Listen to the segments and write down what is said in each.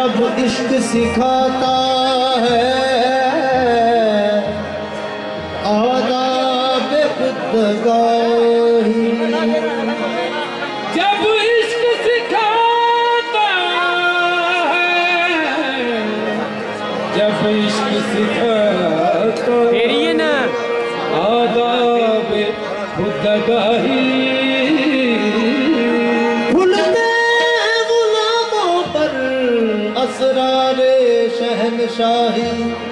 जब इश्क सिखाता है आदाब खुदगाही, जब इश्क सिखाता है, जब इश्क सिखाता है ना आदाब खुदगाही, असरारे शहनशाही,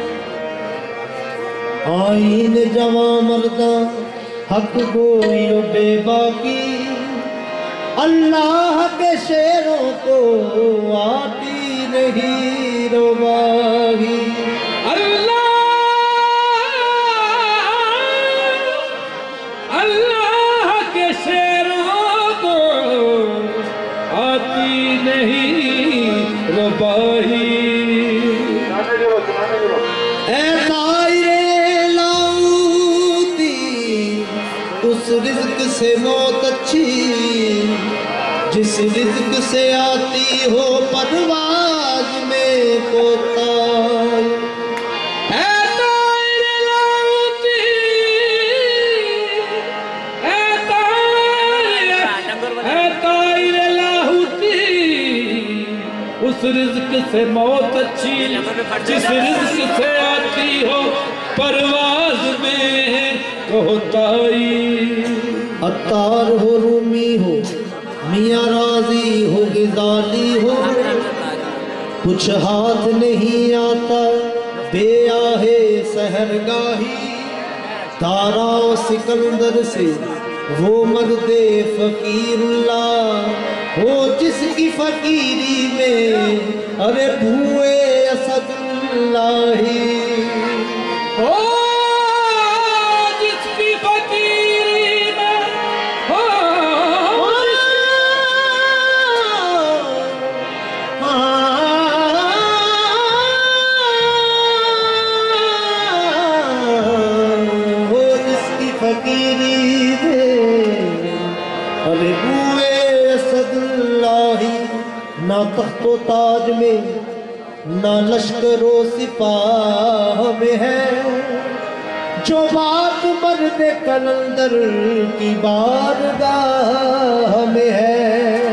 आईन जवा मर्दा हक गोई बेबाकी, अल्लाह के शेरों को आती नहीं रुबाही। अल्लाह के शेरों को आती नहीं रुबाही। उस रिज़्क़ से मौत अच्छी जिस रिज़्क़ से आती हो परवाज़ में कोताही। उस रिज़्क़ से मौत अच्छी जिस रिज़्क़ से आती हो परवाज़ में कोताही। अत्तार हो रूमी हो मियाँ राजी हो गिज़ाली हो, कुछ हाथ नहीं आता बेआहे सहरगाही। तारा सिकंदर से वो मर्दे फ़कीरुल्लाह हो जिसकी फ़कीरी में अरे भूए असदुल्लाही। ना तख्तो ताज में ना लश्करो सिपाह में है जो बात मर्द कलंदर की बारगाह में है।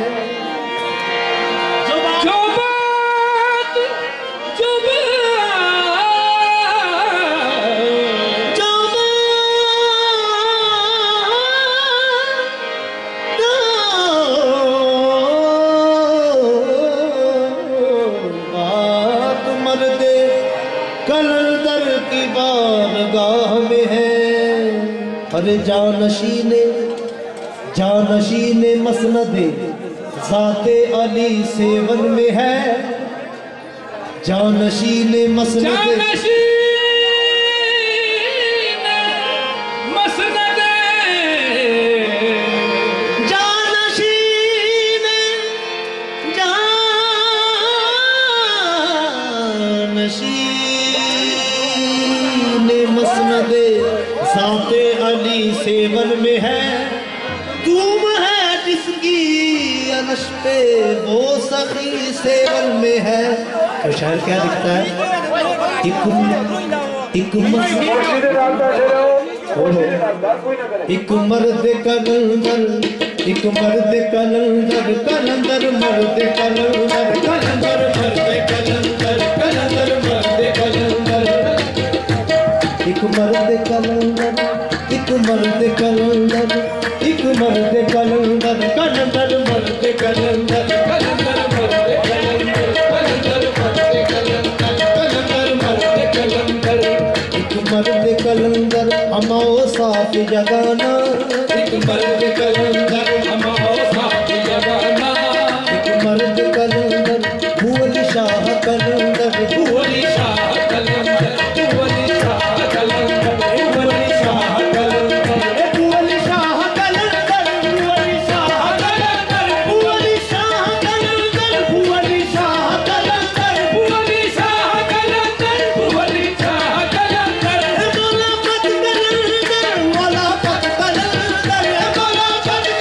कलंदर की बारगाह में है। अरे जानशीने मसनदे ज़ाते अली सेवन में है। जानशीने मसनदे मसनदे ज़ाते अली सेवन में है। तुम है जिसकी अनश पे वो सखी सेवन में है। तो शायर क्या लिखता है? एक मर्द कलंदर, एक मर्द कलंदर, कलंदर मर्द कलंदर, कलंदर मर्द कलंदर, कलंदर मर्द कलंदर। एक मर्द कलंदर, एक मर्द कलंदर, एक मर्द कलंदर, कलंदर मर्द कलंदर, कलंदर मर्द कलंदर, कलंदर मर्द कलंदर, कलंदर मर्द कलंदर। एक मर्द कलंदर हमाओ साफ जगाना, एक मर्द कलंदर हमाओ साफ जगाना। एक मर्द कलंदर भूली शाह कलंदर, भूली शाह कलंदर, भूली शाह कलंदर, भूली शाह कलंदर, भूली शाह कलंदर, भूली शाह कलंदर, भूली शाह कलंदर, भूली शाह कलंदर, भूली शाह कलंदर, भूली शाह कलंदर। मोला पत कलंदर, मोला पत कलंदर, मोला पत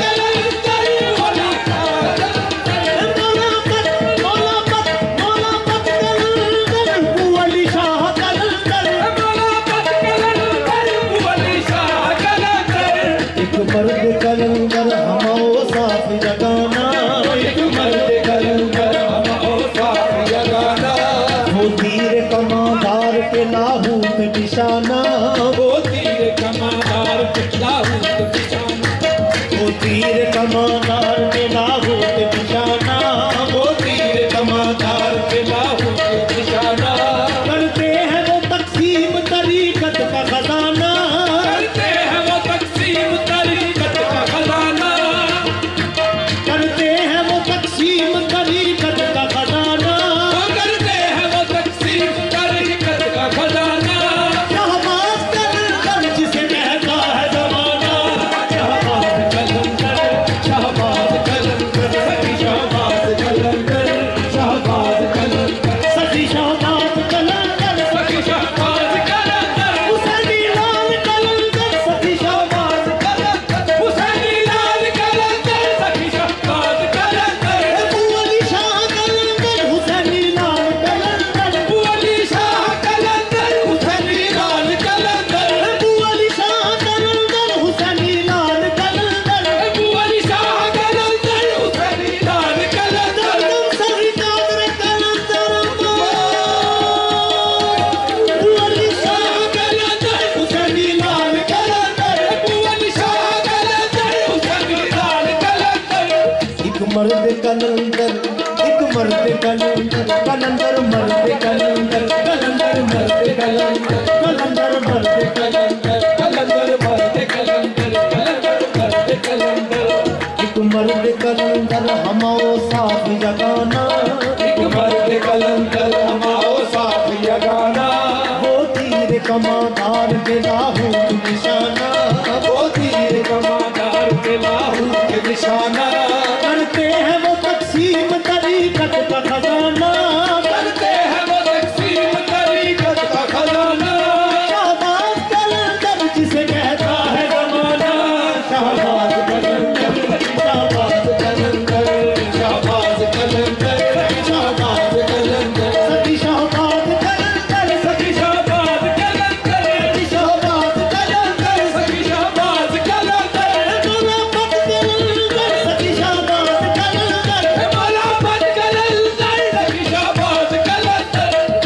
मर्द कलंदर, एक मर्द कलंदर, कलंदर मर्द कलंदर, कलंदर मर्द कलंदर, कलंदर मर्द कलंदर, कलंदर मर्द कलंदर, कलंदर मर्द कलंदर। एक मर्द कलंदर हमाओ साथ जगाना, एक मर्द कलंदर हमाओ साथ जगाना। वो तीर कमादार के लाहू निशाना, वो तीर कमादार के लाहू के निशाना। करते हैं वो तकसीम तरीकत का खजाना, करते हैं वो तकसीम तरीकत का खजाना। शाहबाज कलंदर जिसे कहता है जमाना, शाहबाज कलंदर, शाहबाज कलंदर, शाहबाज कलंदर, शाहबाज कलंदर, सखी शाहबाज कलंदर, सखी शाहबाज कलंदर, सखी शाहबाज कलंदर, सखी शाहबाज कलंदर। मौला पद कलंदर, सखी शाहबाज कलंदर, मौला पद कलंदर, सखी शाहबाज कलंदर।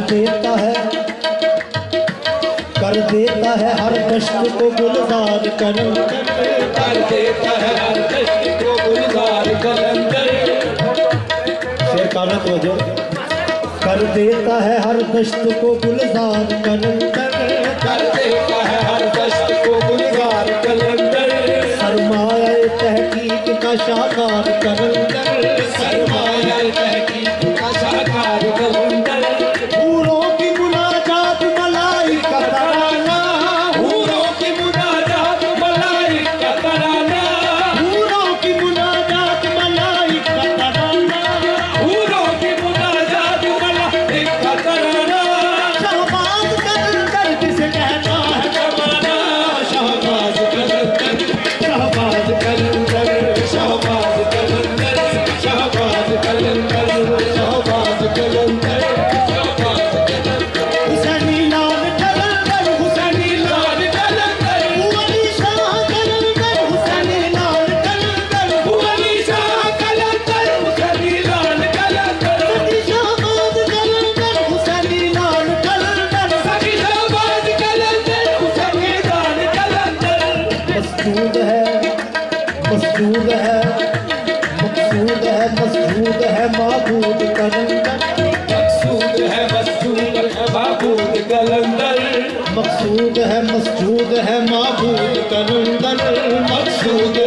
कर देता है हर दश्त को गुलजार कलंदर, कर देता है हर दश्त को गुलजार कलंदर। शेर कामत हो जो। कर देता है हर दश्त को गुलजार कलंदर, कर देता है हर दश्त को गुलजार कलंदर। सरमाया तहकीक का शाहकार कलंदर, सरमाया तहकीक का शाहकार कलंदर। हूरों की मुनाजात मलाइका तराना, हूरों की मुनाजात मलाइका तराना। हूरों की मुनाजात मलाइका तराना, हूरों की मुनाजात मलाइका तराना। शाहबाज कलंदर जिसे कहता है जमाना शाहबाज कलंदर, शाहबाज कलंदर, शाहबाज कलंदर, शाहबाज कलंदर, शाहबाज कलंदर, शाहबाज कलंदर। हुसैनी लाल कलंदर, हुसैनी लाल कलंदर, अली शाह कलंदर, हुसैनी लाल कलंदर, अली शाह कलंदर, हुसैनी लाल कलंदर। सखी शाहबाज कलंदर, हुसैनी लाल कलंदर, सखी शाहबाज कलंदर, हुसैनी लाल कलंदर। मसजूद है, मसजूद है, मकसूद है, मसजूद है माबूद कलंदर, मकसूद है मसजूद है माबूद कलंदर। मकसूद है मसजूद है माबूद कलंदर, मकसूद